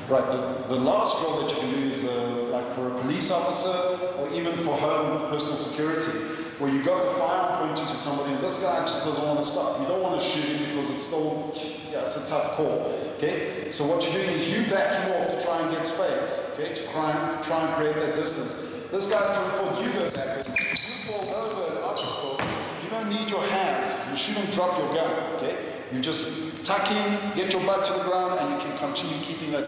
Right, the last drill that you can do is like for a police officer or even for home personal security, where you got the firearm pointing to somebody and this guy just doesn't want to stop. You don't want to shoot him because it's still, it's a tough call, okay? So what you're doing is you back him off to try and get space, okay? To try and create that distance. This guy's coming forward, you go back, and you fall over an obstacle, you don't need your hands, you shouldn't drop your gun, okay? You just tuck in, get your butt to the ground, and you can continue keeping that